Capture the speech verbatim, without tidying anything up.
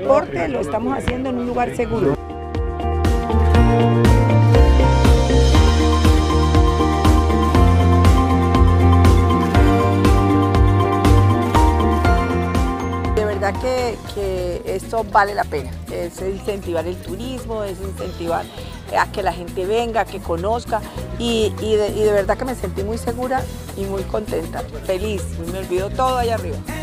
deporte lo estamos haciendo en un lugar seguro. De verdad que, que esto vale la pena, es incentivar el turismo, es incentivar a que la gente venga, que conozca y, y, de, y de verdad que me sentí muy segura y muy contenta, feliz, me olvidó todo allá arriba.